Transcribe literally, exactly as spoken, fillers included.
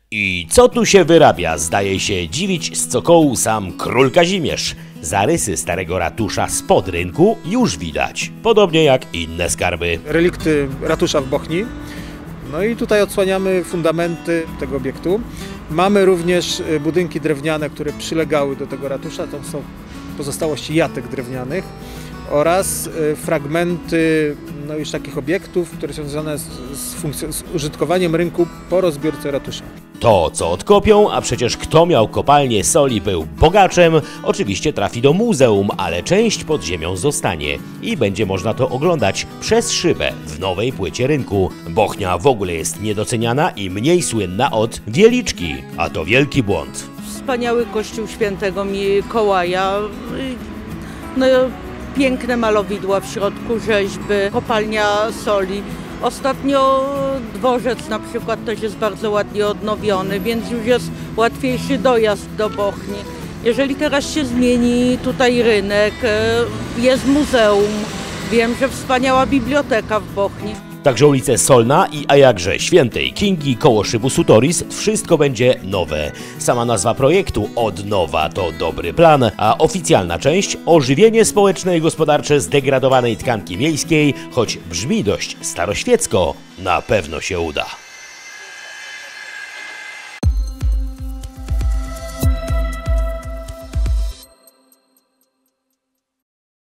I co tu się wyrabia? Zdaje się dziwić z cokołu sam król Kazimierz. Zarysy starego ratusza spod rynku już widać, podobnie jak inne skarby. Relikty ratusza w Bochni. No i tutaj odsłaniamy fundamenty tego obiektu. Mamy również budynki drewniane, które przylegały do tego ratusza. To są pozostałości jatek drewnianych oraz fragmenty no już takich obiektów, które są związane z, z, z użytkowaniem rynku po rozbiórce ratusza. To, co odkopią, a przecież kto miał kopalnię soli, był bogaczem, oczywiście trafi do muzeum, ale część pod ziemią zostanie i będzie można to oglądać przez szybę w nowej płycie rynku. Bochnia w ogóle jest niedoceniana i mniej słynna od Wieliczki, a to wielki błąd. Wspaniały kościół świętego Mikołaja, no, piękne malowidła w środku, rzeźby, kopalnia soli. Ostatnio dworzec na przykład też jest bardzo ładnie odnowiony, więc już jest łatwiejszy dojazd do Bochni. Jeżeli teraz się zmieni tutaj rynek, jest muzeum, wiem, że wspaniała biblioteka w Bochni. Także ulice Solna i a jakże Świętej Kingi koło szybu Sutoris wszystko będzie nowe. Sama nazwa projektu Od nowa to dobry plan, a oficjalna część ożywienie społeczne i gospodarcze zdegradowanej tkanki miejskiej, choć brzmi dość staroświecko, na pewno się uda.